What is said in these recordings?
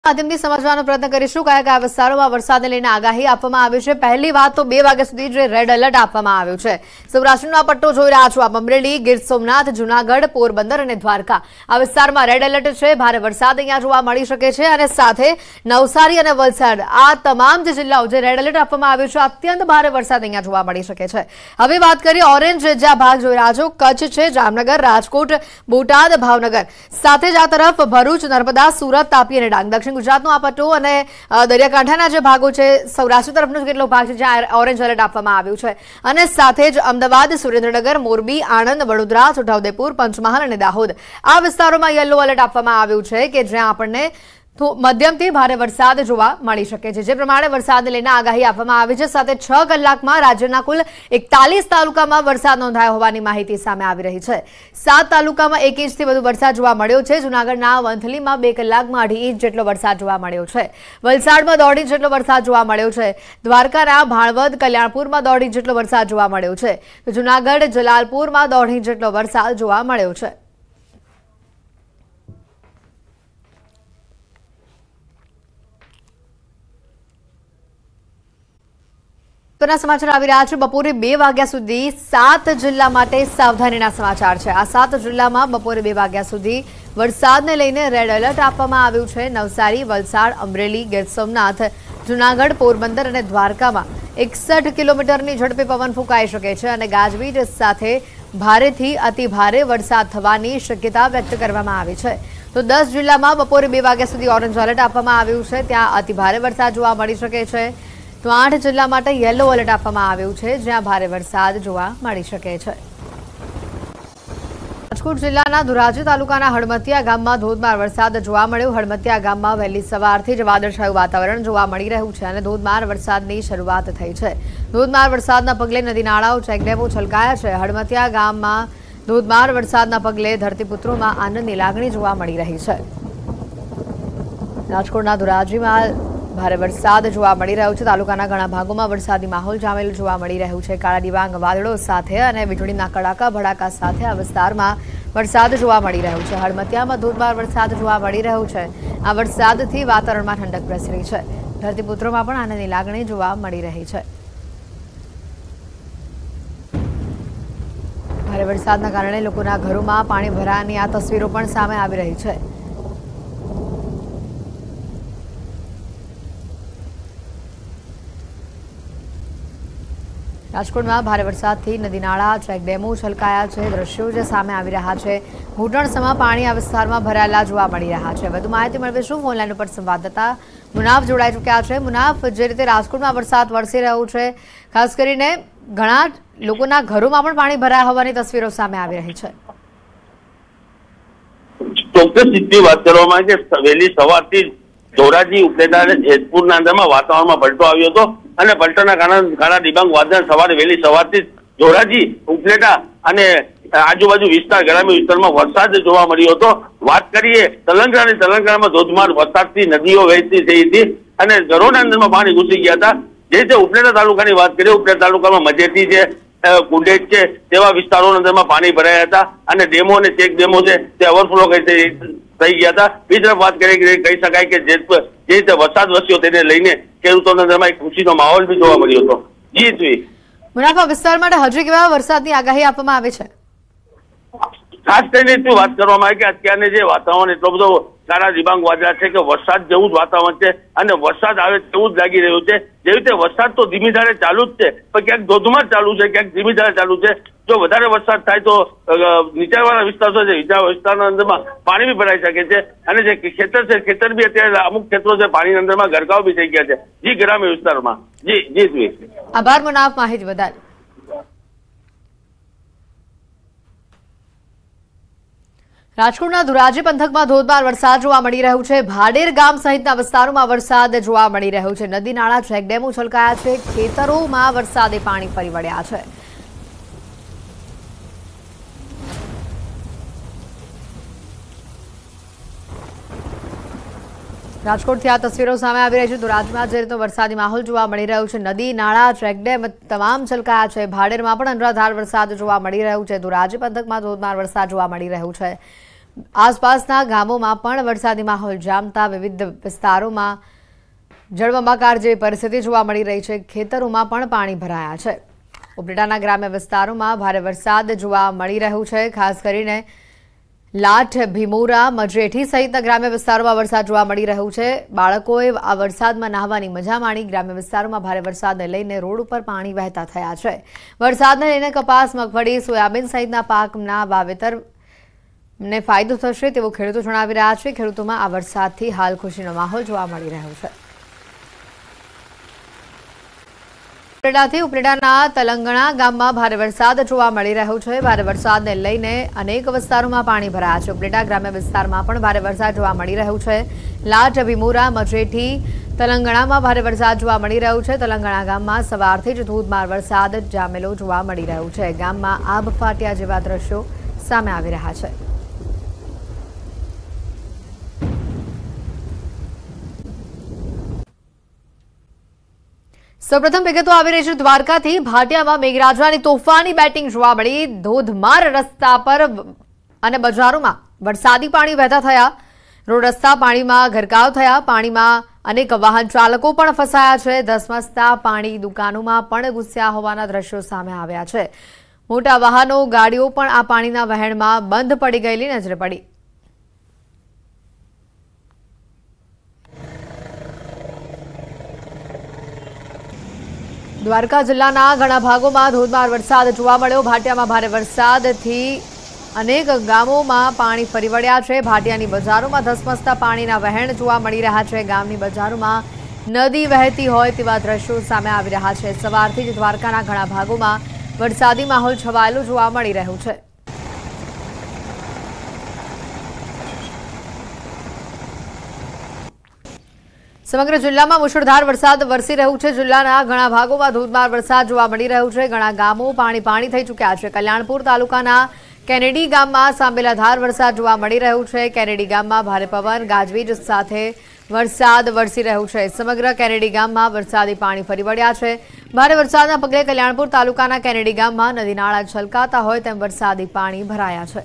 માધ્યમથી સમજવાનો પ્રયત્ન કરીશું કયા વિસ્તારોમાં વરસાદને લઈને આગાહી આપવામાં આવી છે। પહેલી વાત તો 2 વાગ્યા સુધી જે રેડ એલર્ટ આપવામાં આવ્યું છે। સૌરાષ્ટ્રનો આ પટ્ટો જોઈ રહ્યા છો। અમરેલી, ગીર સોમનાથ, જૂનાગઢ, પોરબંદર અને દ્વારકા આ વિસ્તારમાં રેડ એલર્ટ છે। ભારે વરસાદ અહીંયા જોવા મળી શકે છે અને સાથે નવસારી અને વલસાડ આ તમામ જે જિલ્લાઓ જે રેડ એલર્ટ આપવામાં આવ્યું છે અત્યંત ભારે વરસાદ અહીંયા જોવા મળી શકે છે। હવે વાત કરીએ ઓરેન્જ જ્યાં ભાગ જોઈ રહ્યા છો કચ્છ છે, જામનગર, રાજકોટ, બોટાદ, ભાવનગર સાથે જ આ તરફ ભરૂચ, નર્મદા, સુરત, તાપી અને ડાંગ। ગુજરાતનો આ પટ્ટો અને દરિયાકાંઠાના જે ભાગો છે સૌરાષ્ટ્ર તરફનો કેટલો ભાગ છે જ્યાં ઓરેન્જ એલર્ટ આપવામાં આવ્યું છે અને સાથે જ અમદાવાદ, સુરેન્દ્રનગર, મોરબી, આણંદ, વડોદરા, છોટાઉદેપુર, પંચમહાલ અને દાહોદ આ વિસ્તારોમાં યલો એલર્ટ આપવામાં આવ્યું છે કે જ્યાં આપણને મધ્યમથી ભારે વરસાદ જોવા મળી શકે છે। જે પ્રમાણે વરસાદને લઈને આગાહી આપવામાં આવી છે સાથે 6 કલાકમાં રાજ્યના કુલ 41 તાલુકામાં વરસાદ નોંધાયો હોવાની માહિતી સામે આવી રહી છે। 7 તાલુકામાં 1 ઇંચથી વધુ વરસાદ જોવા મળ્યો છે। જૂનાગઢના વંથલીમાં 2 કલાકમાં 2.5 ઇંચ જેટલો વરસાદ જોવા મળ્યો છે। વલસાડમાં 1.5 ઇંચ જેટલો વરસાદ જોવા મળ્યો છે। દ્વારકાના ભાણવડ, કલ્યાણપુરમાં 1.5 ઇંચ જેટલો વરસાદ જોવા મળ્યો છે। જૂનાગઢ, જલાલપુરમાં 1.5 ઇંચ જેટલો વરસાદ જોવા મળ્યો છે। સમાચાર આવી રહ્યા છે। બપોરે 2 વાગ્યા સુધી 7 જિલ્લા માટે સાવધાનીના સમાચાર છે। આ 7 જિલ્લામાં બપોરે 2 વાગ્યા સુધી વરસાદને લઈને રેડ એલર્ટ આપવામાં આવ્યું છે। નવસારી, વલસાડ, અમરેલી, ગીર સોમનાથ, જૂનાગઢ, પોરબંદર અને દ્વારકામાં 61 કિલોમીટરની ઝડપે પવન ફૂંકાઈ શકે છે અને ગાજવીજ સાથે ભારેથી અતિ ભારે વરસાદ થવાની શક્યતા વ્યક્ત કરવામાં આવી છે। તો 10 જિલ્લામાં બપોરે 2 વાગ્યા સુધી ઓરેન્જ એલર્ટ આપવામાં આવ્યું છે। ત્યાં અતિ ભારે વરસાદ જોવા મળી શકે છે। તો 8 જિલ્લા માટે યલો એલર્ટ આપવામાં આવ્યું છે જ્યાં ભારે વરસાદ જોવા મળી શકે છે। રાજકોટ જિલ્લાના ધોરાજી તાલુકાના હળમતિયા ગામમાં ધોધમાર વરસાદ જોવા મળ્યો। હળમતિયા ગામમાં વહેલી સવારથી જ વાદળછાયું વાતાવરણ જોવા મળી રહ્યું છે અને ધોધમાર વરસાદની શરૂઆત થઈ છે। ધોધમાર વરસાદના પગલે નદી નાળાઓ, ચેકડેમો છલકાયા છે। હળમતિયા ગામમાં ધોધમાર વરસાદના પગલે ધરતીપુત્રોમાં આનંદની લાગણી જોવા મળી રહી છે। રાજકોટના ધોરાજીમાં ભારે વરસાદ જોવા મળી રહ્યો છે। તાલુકાના ઘણા ભાગોમાં વરસાદી માહોલ જામેલો જોવા મળી રહ્યું છે। કાળા ડિબાંગ વાદળો સાથે અને વીજળીના કડાકા ભડાકા સાથે આ વિસ્તારમાં વરસાદ જોવા મળી રહ્યો છે। હળમતિયામાં ધોધમાર વરસાદ જોવા મળી રહ્યો છે। આ વરસાદથી વાતાવરણમાં ઠંડક પ્રસરી છે। ધરતીપુત્રોમાં પણ આનંદની લાગણી જોવા મળી રહી છે। ભારે વરસાદના કારણે લોકોના ઘરોમાં પાણી ભરાવાની આ તસવીરો પણ સામે આવી રહી છે। રાજકોટમાં ભારે વરસાદથી નદી નાળા, ચેકડેમો છલકાયા છે। દ્રશ્યો જે સામે આવી રહ્યા છે ઘૂંટણસમાં પાણી આ વિસ્તારમાં ભરાયેલા જોવા મળી રહ્યા છે। વધુ માહિતી મેળવીશું ફોનલાઈન ઉપર સંવાદદાતા મુનાફ જોડાઈ ચૂક્યા છે। મુનાફ, જે રીતે રાજકોટમાં વરસાદ વરસી રહ્યો છે ખાસ કરીને ઘણા લોકોના ઘરોમાં પણ પાણી ભરાયા હોવાની તસવીરો સામે આવી રહી છે। ચોક્કસ રીતે વાત કરવામાં આવે છે વહેલી સવારથી ધોરાજી, ઉપલેટા અને જેતપુરના અંદરમાં વાતાવરણમાં પલટો આવ્યો હતો અને પલટોના કારણે કાળા ડિબાંગ વાદળ સવારે વહેલી સવારથી ધોરાજી, ઉપલેટા અને આજુબાજુ વિસ્તાર, ગ્રામ્ય વિસ્તારમાં વરસાદ જોવા મળ્યો હતો। વાત કરીએ તેલંગાણા, તેલંગાણામાં ધોધમાર વરસાદથી નદીઓ વહેતી થઈ હતી અને ઘરોના અંદરમાં પાણી ઘૂસી ગયા હતા। જે રીતે ઉપલેટા તાલુકાની વાત કરીએ, ઉપલેટા તાલુકામાં મજેટી છે, કુંડેજ છે તેવા વિસ્તારોના અંદરમાં પાણી ભરાયા હતા અને ડેમો અને ચેક ડેમો છે તે ઓવરફ્લો થઈ ગયા હતા। બીજી તરફ વાત કરીએ કહી શકાય કે જે રીતે વરસાદ વરસ્યો તેને લઈને ખેડૂતોના અંદરમાં એક ખુશીનો માહોલ બી જોવા મળ્યો હતો। જી મુનાફા, વિસ્તાર માટે હજી કેવા વરસાદની આગાહી આપવામાં આવી છે? ખાસ કરીને વાત કરવામાં આવે કે અત્યારને જે વાતાવરણ એટલો બધો કાળા ડિબાંગ વાદળા છે કે વરસાદ જેવું જ વાતાવરણ છે અને વરસાદ આવે તેવું જ લાગી રહ્યું છે। જેવી રીતે વરસાદ તો ધીમી ધારે ચાલુ જ છે પણ ક્યાંક ધોધમાર ચાલુ છે, ક્યાંક ધીમી ધારે ચાલુ છે। જો વધારે વરસાદ થાય તો નીચાણવાળા વિસ્તારો છે, નીચાણ વિસ્તારના અંદરમાં પાણી બી ભરાઈ શકે છે અને જે ખેતર છે ખેતર બી અત્યારે અમુક ખેતરો છે પાણીના અંદરમાં ગરકાવ બી થઈ ગયા છે। જી, ગ્રામ્ય વિસ્તારમાં। જી આભાર મુનાફ માહિતી બદલ। રાજકોટના ધોરાજી પંથકમાં ધોધમાર વરસાદ જોવા મળી રહ્યું છે। ભાડેર ગામ સહિતના વિસ્તારોમાં વરસાદ જોવા મળી રહ્યો છે। નદી નાળા, ચેકડેમો છલકાયા છે। ખેતરોમાં વરસાદે પાણી ફરી વળ્યા છે। રાજકોટથી આ તસવીરો સામે આવી રહી છે। ધોરાજીમાં જે રીતનો વરસાદી માહોલ જોવા મળી રહ્યો છે, નદી નાળા, ચેકડેમ તમામ છલકાયા છે। ભાડેરમાં પણ અનરાધાર વરસાદ જોવા મળી રહ્યું છે। ધોરાજી પંથકમાં ધોધમાર વરસાદ જોવા મળી રહ્યું છે। આસપાસના ગામોમાં પણ વરસાદી માહોલ જામતા વિવિધ વિસ્તારોમાં જળબંબાકાર જેવી પરિસ્થિતિ જોવા મળી રહી છે। ખેતરોમાં પણ પાણી ભરાયા છે। ઉપલેટાના ગ્રામ્ય વિસ્તારોમાં ભારે વરસાદ જોવા મળી રહ્યો છે। ખાસ કરીને લાઠ, ભીમોરા, મજરેઠી સહિતના ગ્રામ્ય વિસ્તારોમાં વરસાદ જોવા મળી રહ્યો છે। બાળકોએ આ વરસાદમાં નહાવાની મજા માણી। ગ્રામ્ય વિસ્તારોમાં ભારે વરસાદને લઈને રોડ ઉપર પાણી વહેતા થયા છે। વરસાદને લઈને કપાસ, મગફળી, સોયાબીન સહિતના પાકના વાવેતરને ફાયદો થશે તેવું ખેડૂતો જણાવી રહ્યા છે। ખેડૂતોમાં આ વરસાદથી હાલ ખુશીનો માહોલ જોવા મળી રહ્યો છે। ઉપલેટાના તલંગણા ગામમાં ભારે વરસાદ જોવા મળી રહ્યો છે। ભારે વરસાદને લઈને અનેક વિસ્તારોમાં પાણી ભરાયા છે। ઉપલેટા ગ્રામ્ય વિસ્તારમાં પણ ભારે વરસાદ જોવા મળી રહ્યો છે। લાઠ, ભીમોરા, મજરેઠી, તલંગણામાં ભારે વરસાદ જોવા મળી રહ્યો છે। તલંગણા ગામમાં સવારથી જ ધોધમાર વરસાદ જામેલો જોવા મળી રહ્યો છે। ગામમાં આબ ફાટ્યા જેવા દ્રશ્યો સામે આવી રહ્યા છે। સૌપ્રથમ વિગતો આવી રહી છે દ્વારકાથી। ભાટિયામાં મેઘરાજાની તોફાની બેટિંગ જોવા મળી। ધોધમાર રસ્તા પર અને બજારોમાં વરસાદી પાણી વહેતા થયા। રોડ રસ્તા પાણીમાં ગરકાવ થયા। પાણીમાં અનેક વાહન ચાલકો પણ ફસાયા છે। ધસમસતા પાણી દુકાનોમાં પણ ઘૂસ્યા હોવાના દ્રશ્યો સામે આવ્યા છે। મોટા વાહનો, ગાડીઓ પણ આ પાણીના વહેણમાં બંધ પડી ગયેલી નજરે પડી। દ્વારકા જિલ્લાના ઘણા ભાગોમાં ધોધમાર વરસાદ જોવા મળ્યો। ભાટિયામાં ભારે વરસાદથી અનેક ગામોમાં પાણી ફરી વળ્યા છે। ભાટિયાની બજારોમાં ધસમસતા પાણીના વહેણ જોવા મળી રહ્યા છે। ગામની બજારોમાં નદી વહેતી હોય તેવા દ્રશ્યો સામે આવી રહ્યા છે। સવારથી જ દ્વારકાના ઘણા ભાગોમાં વરસાદી માહોલ છવાયેલો જોવા મળી રહ્યો છે। સમગ્ર જિલ્લામાં મુશળધાર વરસાદ વરસી રહ્યો છે। જિલ્લાના ઘણા ભાગોમાં ધોધમાર વરસાદ જોવા મળી રહ્યો છે। ઘણા ગામો પાણી થઈ ચૂક્યા છે। કલ્યાણપુર તાલુકાના કેનેડી ગામમાં સાંબેલાધાર વરસાદ જોવા મળી રહ્યો છે। કેનેડી ગામમાં ભારે પવન, ગાજવીજ સાથે વરસાદ વરસી રહ્યો છે। સમગ્ર કેનેડી ગામમાં વરસાદી પાણી ફરી વળ્યા છે। ભારે વરસાદના પગલે કલ્યાણપુર તાલુકાના કેનેડી ગામમાં નદી નાળા છલકાતા હોય તેમ વરસાદી પાણી ભરાયા છે।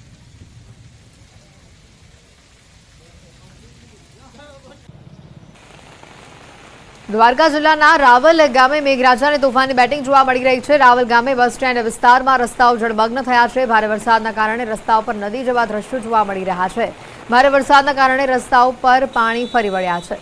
દ્વારકા જિલ્લાના રાવલ ગામે મેઘરાજાની તોફાની બેટિંગ જોવા મળી રહી છે। રાવલ ગામે બસ સ્ટેન્ડ વિસ્તારમાં રસ્તાઓ જળમગ્ન થયા છે। ભારે વરસાદના કારણે રસ્તાઓ પર નદી જેવા દ્રશ્યો જોવા મળી રહ્યા છે। ભારે વરસાદના કારણે રસ્તાઓ પર પાણી ફરી વળ્યા છે।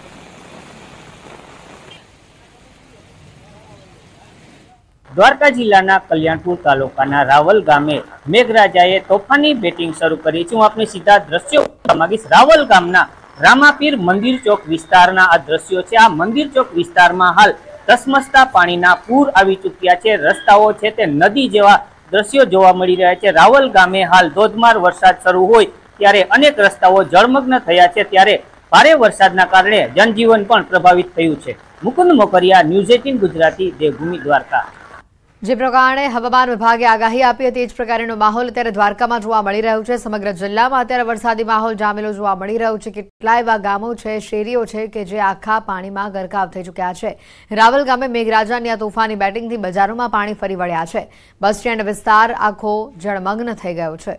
દ્વારકા જિલ્લાના કલ્યાણપુર તાલુકાના રાવલ ગામે મેઘરાજાએ તોફાની બેટિંગ શરૂ કરી છે। હું આપને સીધા દ્રશ્યો માંગીશ। રાવલ ગામના રામાપીર મંદિર ચોક વિસ્તારના આ દ્રશ્યો છે। આ મંદિર ચોક વિસ્તારમાં હાલ ધસમસતા પાણીના પૂર આવી ચૂક્યા છે। રસ્તાઓ છે તે નદી જેવા દ્રશ્યો જોવા મળી રહ્યા છે। રાવલ ગામે હાલ ધોધમાર વરસાદ શરૂ હોય ત્યારે અનેક રસ્તાઓ જળમગ્ન થયા છે। ત્યારે ભારે વરસાદના કારણે જનજીવન પણ પ્રભાવિત થયું છે। મુકુંદ મોકરિયા, ન્યૂઝ 18 ગુજરાતી, દેવભૂમિ, દ્વારકા। જે પ્રકારે હવામાન વિભાગે આગાહી આપી હતી એ જ પ્રકારનો માહોલ અત્યારે દ્વારકામાં જોવા મળી રહ્યો છે। સમગ્ર જિલ્લામાં અત્યારે વરસાદી માહોલ જામેલો જોવા મળી રહ્યો છે। કેટલાય એવા ગામો છે, શેરીઓ છે કે જે આખા પાણીમાં ગરકાવ થઈ ચૂક્યા છે। રાવલ ગામે મેઘરાજાની આ તોફાની બેટિંગથી બજારોમાં પાણી ફરી વળ્યા છે। બસ સ્ટેન્ડ વિસ્તાર આખો જળમગ્ન થઈ ગયો છે।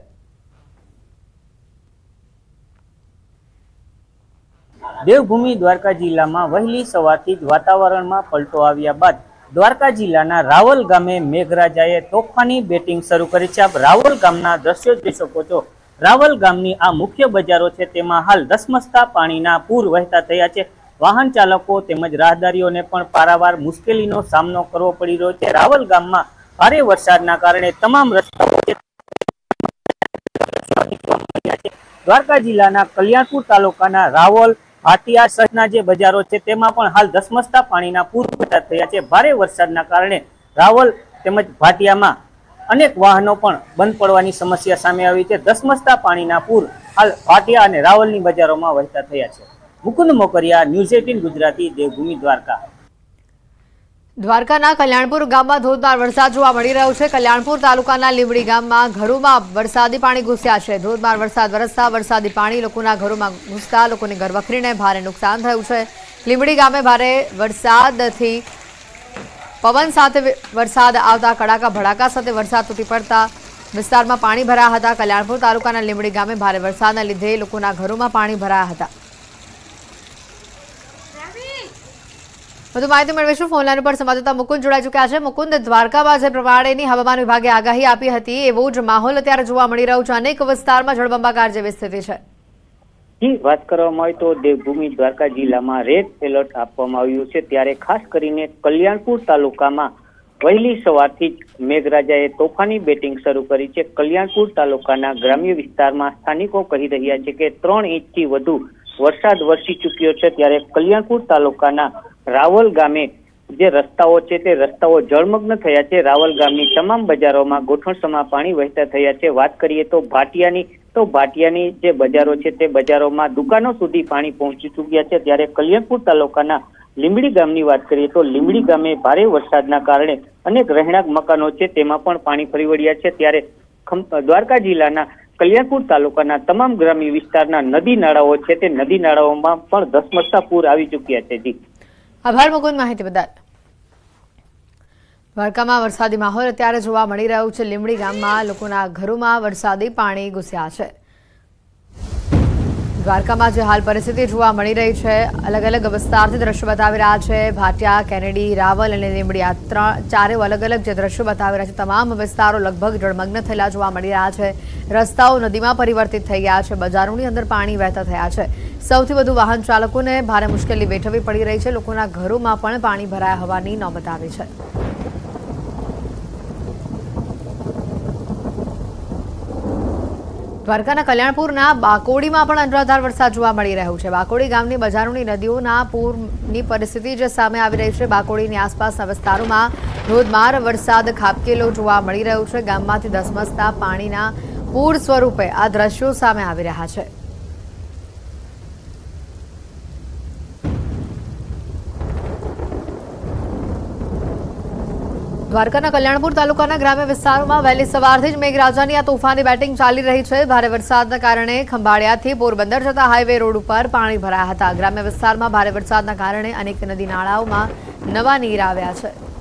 દેવભૂમિ દ્વારકા જિલ્લામાં વહેલી સવારથી જ વાતાવરણમાં પલટો આવ્યા બાદ દ્વારકા જિલ્લાના રાવલ ગામે મેઘરાજાએ તોફાની બેટિંગ શરૂ કરી છે। આપ રાવલ ગામના દ્રશ્યો જોઈ શકો છો। રાવલ ગામની આ મુખ્ય બજારો છે તેમાં હાલ ધસમસતા પાણીના પૂર વહેતા થયા છે। વાહન ચાલકો તેમજ રાહદારીઓને પણ પારાવાર મુશ્કેલીનો સામનો કરવો પડી રહ્યો છે। રાવલ ગામમાં ભારે વરસાદના કારણે તમામ રસ્તાઓ દ્વારકા જિલ્લાના કલ્યાણપુર તાલુકાના રાવલ, ભાટિયા સહિતના જે બજારો છે તેમાં પણ હાલ ધસમસતા પાણીના પૂર વહેતા થયા છે। ભારે વરસાદના કારણે રાવલ તેમજ ભાટિયામાં અનેક વાહનો પણ બંધ પડવાની સમસ્યા સામે આવી છે। ધસમસતા પાણીના પૂર હાલ ભાટિયા અને રાવલની બજારોમાં વહેતા થયા છે। મુકુંદ મોકરિયા, ન્યૂઝ 18 ગુજરાતી, દેવભૂમિ, દ્વારકા। દ્વારકાના કલ્યાણપુર ગામમાં ધોધમાર વરસાદ જોવા મળી રહ્યો છે। કલ્યાણપુર તાલુકાના લીંબડી ગામમાં ઘરોમાં વરસાદી પાણી ઘૂસ્યા છે। ધોધમાર વરસાદ વરસતા વરસાદી પાણી લોકોના ઘરોમાં ઘૂસતા લોકોની ઘરવખરીને ભારે નુકસાન થયું છે। લીંબડી ગામે ભારે વરસાદથી પવન સાથે વરસાદ આવતા કડાકા ભડાકા સાથે વરસાદ તૂટી પડતા વિસ્તારમાં પાણી ભરાયા હતા। કલ્યાણપુર તાલુકાના લીંબડી ગામે ભારે વરસાદના લીધે લોકોના ઘરોમાં પાણી ભરાયા હતા। વધુ માહિતી મેળવીશું ફોનલાઈન પર સંવાદદાતા મુકુંદ જોડાઈ ચૂક્યા છે। મુકુંદ, દ્વારકામાં જે પ્રમાણેની હવામાન વિભાગે આગાહી આપી હતી એવો જ માહોલ અત્યારે જોવા મળી રહ્યો છે। અનેક વિસ્તારમાં જળબંબાકાર જેવી સ્થિતિ છે। વાત કરવામાં આવે તો દેવભૂમિ દ્વારકા જિલ્લામાં રેડ એલર્ટ આપવામાં આવ્યું છે। ત્યારે ખાસ કરીને કલ્યાણપુર તાલુકામાં વહેલી સવારથી જ મેઘરાજાએ તોફાની બેટિંગ શરૂ કરી છે। કલ્યાણપુર તાલુકાના ગ્રામ્ય વિસ્તારમાં સ્થાનિકો કહી રહ્યા છે કે 3 ઇંચથી વધુ વરસાદ વરસી ચૂક્યો છે। ત્યારે કલ્યાણપુર તાલુકાના રાવલ ગામે જે રસ્તાઓ છે તે રસ્તાઓ જળમગ્ન થયા છે। રાવલ ગામની તમામ બજારોમાં ગોઠણસમા પાણી વહેતા થયા છે। વાત કરીએ તો ભાટિયાની જે બજારો છે તે બજારોમાં દુકાનો સુધી પાણી પહોંચી ચૂક્યા છે। ત્યારે કલ્યાણપુર તાલુકાના લીંબડી ગામની વાત કરીએ તો લીંબડી ગામે ભારે વરસાદના કારણે અનેક રહેણાંક મકાનો છે તેમાં પણ પાણી ફરી વળ્યા છે। ત્યારે દ્વારકા જિલ્લાના કલ્યાણપુર તાલુકાના તમામ ગ્રામ્ય વિસ્તારના નદી નાળાઓ છે તે નદી નાળાઓમાં પણ ધસમસતા પૂર આવી ચૂક્યા છે। જી આભાર મુકુંદ માહિતી બદલ। દ્વારકામાં વરસાદી માહોલ અત્યારે જોવા મળી રહ્યો છે। લીંબડી ગામમાં લોકોના ઘરોમાં વરસાદી પાણી ઘૂસ્યા છે। દ્વારકામાં જે હાલ પરિસ્થિતિ જોવા મળી રહી છે, અલગ અલગ વિસ્તારથી દ્રશ્યો બતાવી રહ્યા છે। ભાટિયા, કેનેડી, રાવલ અને લીંબડી આ ચારે અલગ અલગ જે દ્રશ્યો બતાવી રહ્યા છે, તમામ વિસ્તારો લગભગ જળમગ્ન થયેલા જોવા મળી રહ્યા છે। રસ્તાઓ નદીમાં પરિવર્તિત થઈ ગયા છે। બજારોની અંદર પાણી વહેતા થયા છે। સૌથી વધુ વાહન ચાલકોને ભારે મુશ્કેલી વેઠવી પડી રહી છે। લોકોના ઘરોમાં પણ પાણી ભરાયા હોવાની નોબત આવી છે। દ્વારકાના કલ્યાણપુરના બાકોડીમાં પણ અનરાધાર વરસાદ જોવા મળી રહ્યો છે। બાકોડી ગામની બજારોની નદીઓના પૂરની પરિસ્થિતિ જે સામે આવી રહી છે। બાકોડીની આસપાસના વિસ્તારોમાં ધોધમાર વરસાદ ખાબકેલો જોવા મળી રહ્યો છે। ગામમાંથી ધસમસતા પાણીના પૂર સ્વરૂપે આ દ્રશ્યો સામે આવી રહ્યા છે। દ્વારકાના કલ્યાણપુર તાલુકાના ગ્રામ્ય વિસ્તારોમાં વહેલી સવારથી જ મેઘરાજાની આ તોફાની બેટિંગ ચાલી રહી છે। ભારે વરસાદના કારણે ખંભાળિયાથી પોરબંદર જતા હાઈવે રોડ ઉપર પાણી ભરાયા હતા। ગ્રામ્ય વિસ્તારમાં ભારે વરસાદના કારણે અનેક નદી નાળાઓમાં નવા નીર આવ્યા છે।